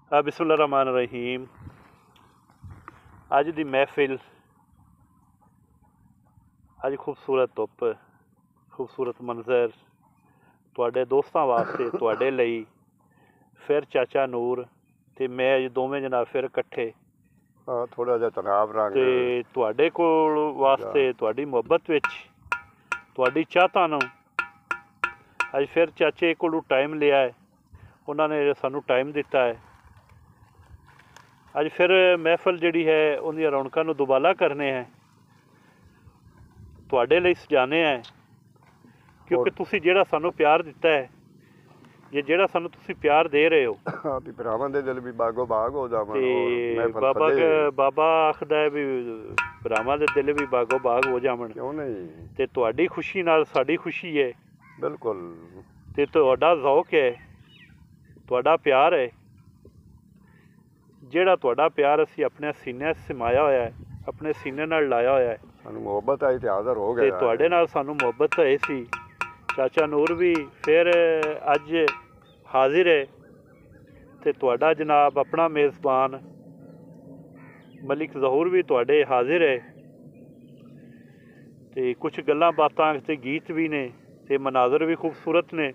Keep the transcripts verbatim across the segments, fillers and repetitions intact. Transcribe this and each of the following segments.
बिस्मिल्लाह रहमान रहीम। अज दी महफिल, अज खूबसूरत धुप, खूबसूरत मंजर तुहाडे दोस्तां वास्ते, तुहाडे लई फिर चाचा नूर ते मैं अज दोवें जना फिर कट्ठे थोड़ा जिहा तनाव रंग ते तुहाडे कोल वास्ते, तुहाडी मुहब्बत विच, तुहाडी चाहतां नूं अज फिर चाचे कोलों टाइम लिया है। उन्होंने सानू टाइम दिता है। अज फिर महफिल जिहड़ी है उन्दियां रौनकां नूं दुबाला करने हैं, तुहाडे लई सजाने हैं, क्योंकि तुसीं जिहड़ा सानू प्यार दिता है, जे जिहड़ा सानू तुसीं प्यार दे रहे हो भी भरावां दे दिल भी बागो बाग हो जावन। ते बाबा बाबा आखदा है भी भरावां दे दिल भी बागो बाग हो जावन। क्यों नहीं? ते तुहाडी खुशी नाल साडी खुशी है। बिल्कुल। ते तुहाडा ज़ौक है, तुहाडा प्यार है, जिहड़ा तुहाडा प्यार असीं अपने सीने समाया होया है, अपने सीने नाल लाया होया है। सानू मुहब्बत आई ते हाज़र हो गया। ते तुहाडे नाल सानू मुहब्बत है सी। चाचा नूर भी फिर अज हाजिर है ते तुहाडा जनाब अपना मेज़बान मलिक ज़हूर भी तुहाडे हाजिर है। ते कुछ गल्लां बातां ते गीत भी ने ते मनाजर भी खूबसूरत ने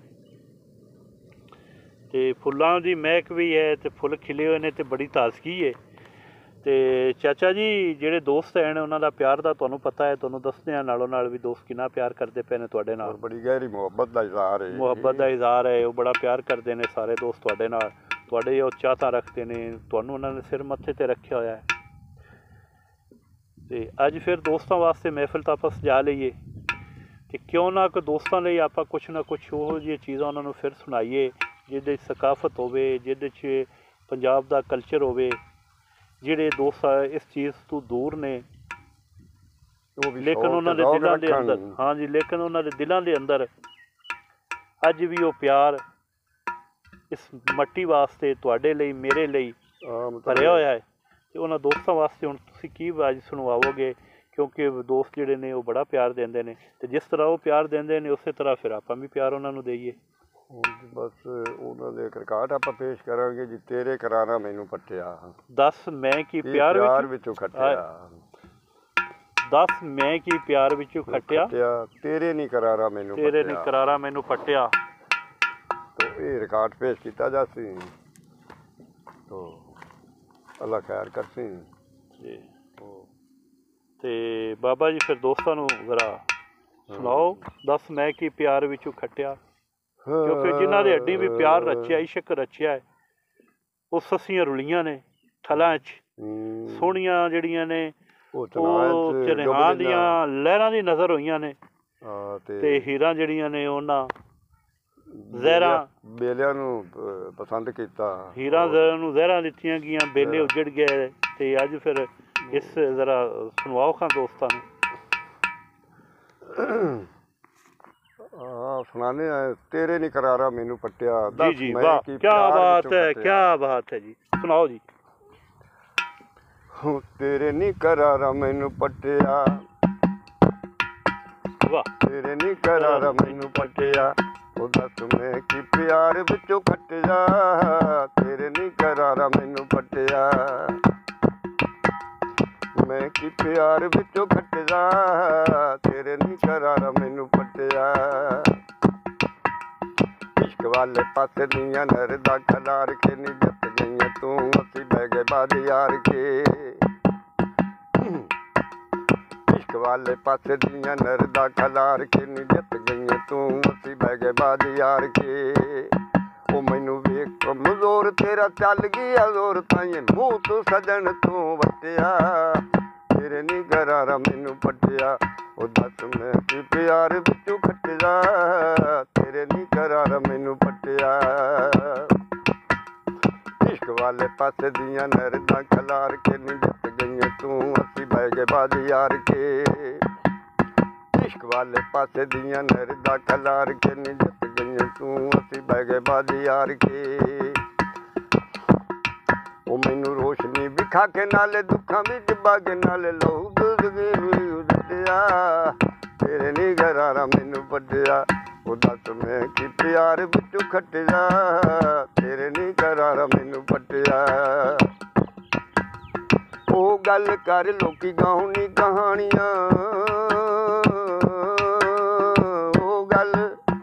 ते फुल्लां दी महक भी है ते फुल खिले हुए ने ते बड़ी ताजगी है। ते चाचा जी जिहड़े दोस्त हैं उन्हां दा प्यार दा तुहानूं पता है, तुहानूं दसदे हां नालों नाल भी दोस्त किन्ना प्यार करदे पे ने तुहाडे नाल। बड़ी गहरी मुहब्बत दा इज़हार है। मुहब्बत दा इज़हार है, वो बड़ा प्यार करदे ने सारे दोस्त तुहाडे नाल। तुहाडे ओह चाहतां रखदे ने, तुहानूं उन्हां ने सिर मत्थे ते रखिया होया है। ते अज फिर दोस्तां वास्ते महफिल तां आपां सजा लईए ते क्यों ना कि दोस्तां लई आपां कुछ ना कुछ ओहो जिहियां चीज़ां उन्हां नूं फिर सुनाईए जिहदे च सकाफत होवे, जिहदे च पंजाब दा कल्चर होवे। जिहड़े दोस्त इस चीज़ तो दूर ने लेकिन उन्हां दे दिलां दे अंदर, हाँ जी, लेकिन उन्हां दे दिलां दे अंदर अज भी वो प्यार इस मट्टी वास्ते, तुहाडे लई, मेरे लई भरिया होया है। ते उन्हां दोस्तां वास्ते हुण तुसीं की अज सुणवाओगे, क्योंकि दोस्त जिहड़े ने वो बड़ा प्यार देंदे ने ते जिस तरह वो प्यार देंदे ने उस तरह फिर आपां भी प्यार उन्हां नूं देईए। बस उन्हां दे इक रिकार्ड आपां पेश करांगे जी। तेरे करारा मैनू पट्टिया, दस मैं की प्यार विचों खट्टिया, दस मैं की प्यार विचों खट्टिया, तेरे नहीं करारा मैनू तेरे नहीं करारा मैनू पट्टिया। तो ये रिकार्ड पेश किया जासी तो अल्लाह खैर करसी जी। ते बाबा जी फिर दोस्तां नूं जरा सुनाओ, दस मैं की प्यार विचों खट्टिया, क्योंकि जिन्हां दे हड्डी भी प्यार रचिया, इश्क रचिया है, वो सस्सियां रुलियां ने ठलां च, सोहणियां जिहड़ियां ने ਉਹ ਚਰਿਹਾਨ ਦੀਆਂ ਲਹਿਰਾਂ ਦੀ ਨਜ਼ਰ ਹੋਈਆਂ ਨੇ ਤੇ ਹੀਰਾਂ ਜਿਹੜੀਆਂ ਨੇ ਉਹਨਾਂ ਜ਼ਹਿਰਾਂ ਬੇਲਿਆਂ ਨੂੰ ਪਸੰਦ ਕੀਤਾ, ਹੀਰਾਂ ਜ਼ਹਿਰਾਂ ਨੂੰ ਜ਼ਹਿਰਾਂ ਦਿੱਤੀਆਂ ਗਈਆਂ, ਬੇਲੇ ਉੱਜੜ ਗਏ। ਤੇ ਅੱਜ ਫਿਰ ਇਸ ਜ਼ਰਾ ਸੁਣਵਾਓ ਖਾਂ ਦੋਸਤਾਂ ਨੂੰ। हाँ सुनाने आए। तेरे नहीं करारा मैनू पट्टिया। जी जी, वाह, क्या बात है, क्या बात है जी, सुनाओ जी। तेरे नहीं करारा मैनू पट्टिया, वाह, तेरे नहीं करारा मैनू पट्टिया, ओ दस मैं की प्यार विचों खट्टिया, तेरे नहीं करारा मैनू पट्टिया, मैं की प्यार विचों खट्टिया, तेरे नहीं करारा मैनू पट्टिया। इश्क वाले पासे दियां नरदा खलार के नी जत गईयां तू, असी बह गए बाद यार के। इश्क वाले पासे दियां नरदा खलार के नी जत गईयां तू, असी बह गए बाद यार के। ओ मैनू वेख कमजोर तेरा चल गया जोर, ताइए मूंह तू सजन तू वटिया, तेरे नहीं करारा मैनू पट्टिया, ओ दस मैं की प्यार विचों खट्टिया, तेरे नहीं करारा मैनू पट्टिया। इश्क वाले पासे दियां नरदा खलार के नी जत गईयां तू, असी बह गए बाद यार के। इश्क वाले पासे दियां नरदा खलार के नी जत गईयां तू, असी बह गए बाद यार के। ओ मैनू रोशनी विखा के नाले दुखां विच बागे नाले लहू दुधगी उजड़िया, तेरे नहीं करारा मैनू पट्टिया, ओ ਉਹ ਦੱਸ ਮੈਂ ਕੀ ਪਿਆਰ ਵਿੱਚੋਂ ਖੱਟਿਆ ਤੇਰੇ ਨਹੀਂ ਕਰਾਰ ਮੈਨੂੰ ਪੱਟਿਆ ਉਹ ਗੱਲ ਕਰ ਲੋਕੀ ਗਾਉਣੀ ਕਹਾਣੀਆਂ ਉਹ ਗੱਲ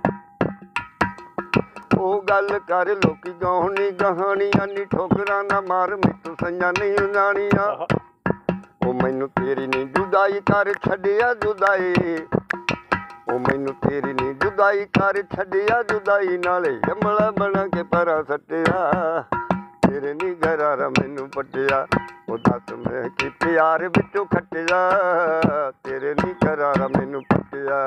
ਉਹ ਗੱਲ ਕਰ ਲੋਕੀ ਗਾਉਣੀ ਕਹਾਣੀਆਂ ਨੀ ਠੋਕਰਾਂ ਨਾ ਮਾਰ ਮੈਨੂੰ ਸੰਜਾਂ ਨਹੀਂ ਜਾਣੀਆਂ ਉਹ ਮੈਨੂੰ ਤੇਰੀ ਨਹੀਂ ਜੁਦਾਈ ਕਰ ਛੱਡਿਆ ਜੁਦਾਈ ਉਹ ਮੈਨੂੰ ਤੇਰੀ ਨਹੀਂ ਜੁਦਾਈ ਕਰ ਛੱਡਿਆ ਜੁਦਾਈ ਨਾਲੇ ਜਮਲਾ ਬਣਾ ਕੇ ਪਰਾਂ ਸੱਟਿਆ ਤੇਰੇ ਨਹੀਂ ਘਰਾਰਾ ਮੈਨੂੰ ਪੱਟਿਆ ਉਹ ਦੱਸ ਮੈਂ ਕੀ ਪਿਆਰ ਵਿੱਚੋਂ ਖੱਟਿਆ ਤੇਰੇ ਨਹੀਂ ਘਰਾਰਾ ਮੈਨੂੰ ਪੱਟਿਆ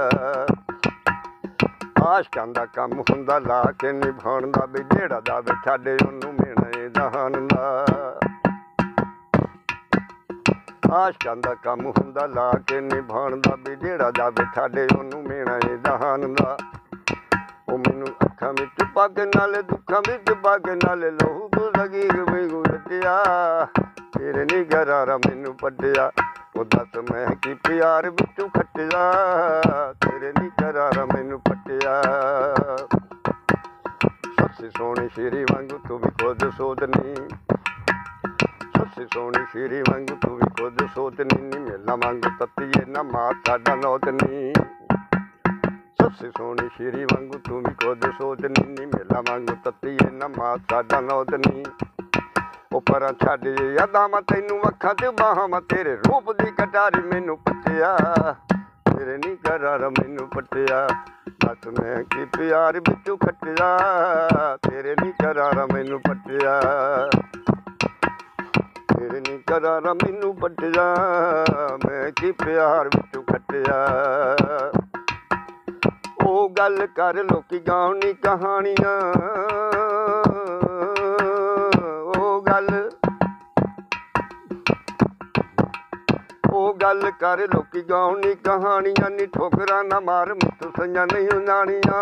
ਆਸ਼ਕਾਂ ਦਾ ਕੰਮ ਹੁੰਦਾ ਲਾ ਕੇ ਨਿਭਾਉਣ ਦਾ ਵੀ ਜਿਹੜਾ ਜਾਵੇ ਛੱਡੇ ਉਹਨੂੰ ਮਿਹਣੇ ਜਹਾਨ ਦਾ ਆਸ਼ਕਾਂ ਦਾ ਕੰਮ ਹੁੰਦਾ ਲਾ ਕੇ ਨਿਭਾਉਣ ਦਾ ਵੀ ਜਿਹੜਾ ਜਾਵੇ ਛੱਡੇ ਉਹਨੂੰ ਮਿਹਣੇ ਜਹਾਨ ਦਾ ਉਹ ਮੈਨੂੰ ਅੱਖਾਂ ਵਿੱਚ ਪੱਗ ਨਾਲ ਦੁੱਖਾਂ ਵਿੱਚ ਪੱਗ ਨਾਲ ਲਹੂ ਤੂੰ ਲਗੀਰ ਮੈਨੂੰ ਰੱਟਿਆ ਤੇਰੇ ਨਹੀਂ ਘਰਾਰਾ ਮੈਨੂੰ ਪੱਟਿਆ ਉਹ ਦੱਸ ਮੈਂ ਕੀ ਪਿਆਰ ਵਿੱਚੋਂ ਖੱਟਿਆ ਤੇਰੇ ਨਹੀਂ ਘਰਾਰਾ ਮੈਨੂੰ ਪੱਟਿਆ ਸੱਸੀ ਸੋਹਣੀ ਸ਼ੇਰੀ ਵਾਂਗੂ ਤੂੰ ਵੀ ਖੁਦ ਸੋਚਨੀ ਸੱਸੀ ਸੋਹਣੀ ਸ਼ੇਰੀ ਵਾਂਗੂ ਤੂੰ ਵੀ ਖੁਦ ਸੋਚਨੀ ਨੀ ਮੇਲਾ ਵਾਂਗੂ ਤੱਤੀਏ ਨਾ ਮਾਂ ਸਾਡਾ ਨੌਤਨੀ ਸੱਸੀ ਸੋਹਣੀ ਸ਼ੇਰੀ ਵਾਂਗੂ ਤੂੰ ਵੀ ਖੁਦ ਸੋਚਨੀ ਨੀ ਮੇਲਾ ਵਾਂਗੂ ਤੱਤੀਏ ਨਾ ਮਾਂ ਸਾਡਾ ਨੌਤਨੀ ਉਹ ਪਰਾਂ ਛੱਡ ਯਾਦਾਂ ਮੈਂ ਤੈਨੂੰ ਅੱਖਾਂ 'ਚ ਬਾਹਾਂ ਮੈਂ ਤੇਰੇ ਰੂਪ ਦੀ ਕਟਾਰੀ ਮੈਨੂੰ ਪੱਟਿਆ ਤੇਰੇ ਨਹੀਂ ਘਰਾਰਾ ਮੈਨੂੰ ਪੱਟਿਆ ਦੱਸ ਮੈਂ ਕੀ ਪਿਆਰ ਵਿੱਚੋਂ ਖੱਟਿਆ ਤੇਰੇ ਨਹੀਂ ਘਰਾਰਾ ਮੈਨੂੰ ਪੱਟਿਆ ਤੇਰੇ ਨਹੀਂ ਘਰਾਰਾ ਮੈਨੂੰ ਪੱਟਿਆ ਮੈਂ ਕੀ ਪਿਆਰ ਵਿੱਚੋਂ ਖੱਟਿਆ ਉਹ ਗੱਲ ਕਰ ਲੋਕੀ ਗਾਉਣੀ ਕਹਾਣੀਆਂ ਉਹ ਗੱਲ ਉਹ ਗੱਲ ਕਰ ਲੋਕੀ ਗਾਉਣੀ ਕਹਾਣੀਆਂ ਨੀ ਠੋਕਰਾਂ ਨਾ ਮਾਰ ਮੈਨੂੰ ਸੰਜਾਂ ਨਹੀਂ ਜਾਣੀਆਂ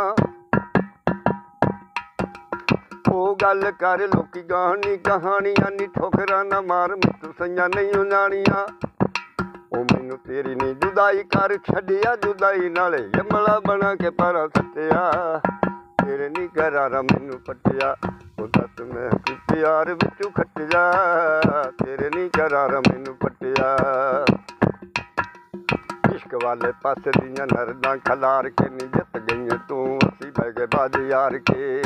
ਉਹ ਗੱਲ ਕਰ ਲੋਕੀ ਗਾਉਣੀ ਕਹਾਣੀਆਂ ਨੀ ਠੋਕਰਾਂ ਨਾ ਮਾਰ ਮੈਨੂੰ ਸੰਜਾਂ ਨਹੀਂ ਜਾਣੀਆਂ ਉਹ ਮੈਨੂੰ ਤੇਰੀ ਨਹੀਂ ਜੁਦਾਈ ਕਰ ਛੱਡਿਆ ਜੁਦਾਈ ਨਾਲੇ ਜਮਲਾ ਬਣਾ ਕੇ ਪਰਾਂ ਸੱਟਿਆ ਤੇਰੇ ਨਹੀਂ ਘਰਾਰਾ ਮੈਨੂੰ ਪੱਟਿਆ ਉਹ ਦੱਸ ਮੈਂ ਕੀ ਪਿਆਰ ਵਿੱਚੋਂ ਖੱਟਿਆ ਤੇਰੇ ਨਹੀਂ ਘਰਾਰਾ ਮੈਨੂੰ ਪੱਟਿਆ ਇਸ਼ਕ ਵਾਲੇ ਪਾਸੇ ਦੀਆਂ ਨਰਦਾਂ ਖਲਾਰ ਕੇ ਨੀ ਜਿੱਤ ਗਈਆਂ ਤੂੰ ਅਸੀਂ ਬਹਿ ਗਏ ਬਾਜ ਯਾਰ ਕੇ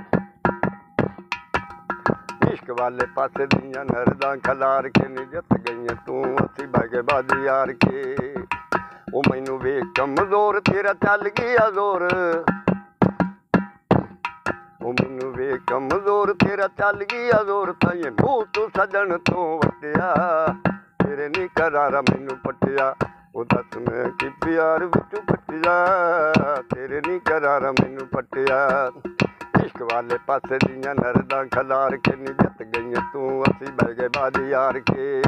ਇਸ਼ਕ ਵਾਲੇ ਪਾਸੇ ਦੀਆਂ ਨਰਦਾਂ ਖਲਾਰ ਕੇ ਨੀ ਜਿੱਤ ਗਈਆਂ ਤੂੰ ਅਸੀਂ ਬਹਿ ਗਏ ਬਾਜ ਯਾਰ ਕੇ ਉਹ ਮੈਨੂੰ ਵੇਖ ਕਮਜ਼ੋਰ ਤੇਰਾ ਚੱਲ ਗਿਆ ਜ਼ੋਰ ਉਹ ਮੈਨੂੰ ਵੇਖ ਕਮਜ਼ੋਰ ਤੇਰਾ ਚੱਲ ਗਿਆ ਜ਼ੋਰ ਤਾਈਂ ਮੂੰਹ ਤੂੰ ਸਜਣ ਤੋਂ ਵੱਟਿਆ ਤੇਰੇ ਨਹੀਂ ਘਰਾਰਾ ਮੈਨੂੰ ਪੱਟਿਆ ਉਹ ਦੱਸ ਮੈਂ ਕੀ ਪਿਆਰ ਵਿੱਚੋਂ ਖੱਟਿਆ ਤੇਰੇ ਨਹੀਂ ਘਰਾਰਾ ਮੈਨੂੰ ਪੱਟਿਆ ਇਸ਼ਕ ਵਾਲੇ ਪਾਸੇ ਦੀਆਂ ਨਰਦਾਂ ਖਲਾਰ ਕੇ ਨੀ ਜਿੱਤ ਗਈਆਂ ਤੂੰ ਅਸੀਂ ਬਹਿ ਗਏ ਬਾਜ ਯਾਰ ਕੇ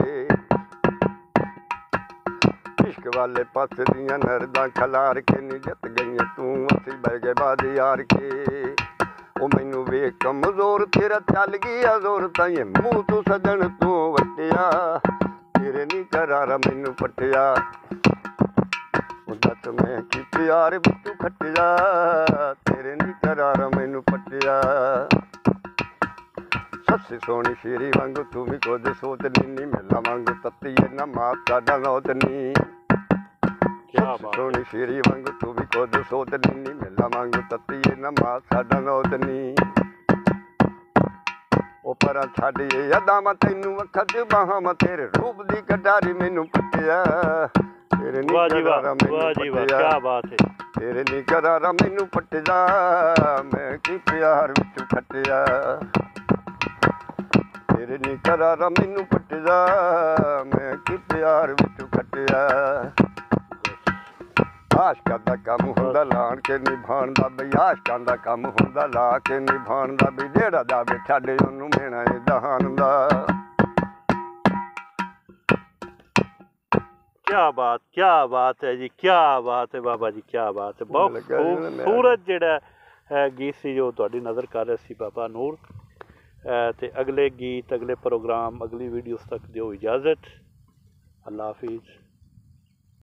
ਇਸ਼ਕ ਵਾਲੇ ਪਾਸੇ ਦੀਆਂ ਨਰਦਾਂ ਖਲਾਰ ਕੇ ਨੀ ਜਿੱਤ ਗਈਆਂ ਤੂੰ ਅਸੀਂ ਬਹਿ ਗਏ ਬਾਜ ਯਾਰ ਕੇ ਉਹ ਮੈਨੂੰ ਵੇਖ ਕਮਜ਼ੋਰ ਤੇਰਾ ਚੱਲ ਗਿਆ ਜ਼ੋਰ ਤਾਈਂ ਮੂੰਹ ਤੂੰ ਸਜਣ ਤੋਂ ਵੱਟਿਆ ਤੇਰੇ ਨਹੀਂ ਘਰਾਰਾ ਮੈਨੂੰ ਪੱਟਿਆ ਉਹ ਦੱਸ ਮੈਂ ਕੀ ਪਿਆਰ ਵਿੱਚੋਂ ਖੱਟਿਆ ਤੇਰੇ ਨਹੀਂ ਘਰਾਰਾ ਮੈਨੂੰ ਪੱਟਿਆ ਸੱਸੀ ਸੋਹਣੀ ਸ਼ੇਰੀ ਵਾਂਗੂ ਤੂੰ ਵੀ ਕੁਝ ਸੋਚਨੀ ਨੀ ਮੇਲਾ ਵਾਂਗੂ ਤੱਤੀਏ ਨਾ ਮਾਂ ਸਾਡਾ ਨੌਤਨੀ ਸੋਹਣੀ ਸ਼ੇਰੀ ਵਾਂਗੂ ਤੂੰ ਵੀ ਕੁਝ ਸੋਚਨੀ ਨੀ ਮੇਲਾ ਵਾਂਗੂ ਤੱਤੀਏ ਨਾ ਮਾਂ ਸਾਡਾ ਨੌਤਨੀ ਉਹ ਪਰਾਂ ਛੱਡ ਯਾਦਾਂ ਮੈਂ ਤੈਨੂੰ ਅੱਖਾਂ 'ਚ ਬਾਹਾਂ ਮੈਂ ਤੇਰੇ ਰੂਪ ਦੀ ਕਟਾਰੀ ਮੈਨੂੰ ਪੱਟਿਆ ਤੇਰੇ ਨਹੀਂ ਘਰਾਰਾ ਮੈਨੂੰ ਪੱਟਿਆ ਤੇਰੇ ਨਹੀਂ ਘਰਾਰਾ ਮੈਨੂੰ ਪੱਟਿਆ ਮੈਂ ਕੀ ਪਿਆਰ ਵਿੱਚੋਂ ਖੱਟਿਆ ਤੇਰੇ ਨਹੀਂ ਘਰਾਰਾ ਮੈਨੂੰ ਪੱਟਿਆ ਮੈਂ ਕੀ ਪਿਆਰ ਵਿੱਚੋਂ ਖੱਟਿਆ ਆਸ਼ਕਾਂ ਦਾ ਕੰਮ ਹੁੰਦਾ ਲਾਣ ਕੇ ਨਿਭਾਉਣ ਦਾ ਬਈ ਆਸ਼ਕਾਂ ਦਾ ਕੰਮ ਹੁੰਦਾ ਲਾ ਕੇ ਨਿਭਾਉਣ ਦਾ ਵੀ ਜਿਹੜਾ ਜਾਵੇ ਛੱਡੇ ਉਹਨੂੰ ਮਿਹਣਾ ਜਹਾਨ ਦਾ क्या बात क्या बात है जी क्या बात है बाबा जी क्या बात है बहुत खूबसूरत ਜਿਹੜਾ ਹੈ ਗੀਤ ਸੀ ਜੋ ਤੁਹਾਡੀ ਨਜ਼ਰ ਕਰ ਰਿਹਾ ਸੀ ਬਾਬਾ ਨੂਰ ਤੇ ਅਗਲੇ ਗੀਤ ਅਗਲੇ ਪ੍ਰੋਗਰਾਮ ਅਗਲੀ ਵੀਡੀਓਜ਼ ਤੱਕ ਦਿਓ ਇਜਾਜ਼ਤ ਅੱਲਾ ਹਾਫਿਜ਼।